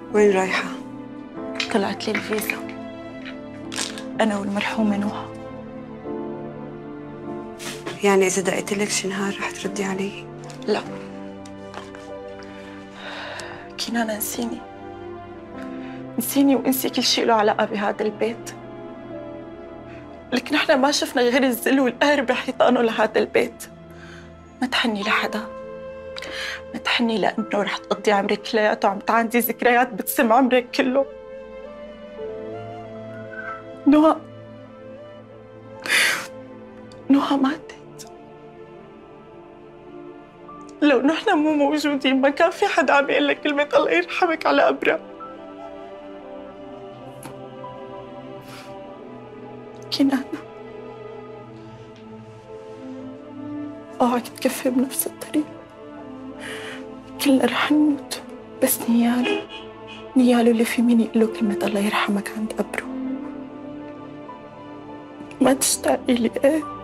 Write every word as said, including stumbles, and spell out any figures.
وين رايحة؟ طلعت لي الفيزا أنا والمرحومة نوها. يعني إذا دقيت لك شي نهار رح تردي علي؟ لا كنانة، انسيني انسيني وانسي كل شيء له علاقة بهذا البيت. لك نحن ما شفنا غير الذل والقهر بحيطانه لهذا البيت. ما تحني لحدا، ما تحني لأنه رح تقضي عمرك كلياته عم تعندي ذكريات بتسم عمرك كله. نوها نوها ماتت. لو نحن مو موجودين ما كان في حدا عم يقول لك كلمة الله يرحمك على قبرها. كنانة، اوعك تكفي بنفس الطريق. كلنا رح نموت، بس نياله نياله اللي في مين يقول له كلمة الله يرحمك عند قبره. ما تشتاقي لي ايه؟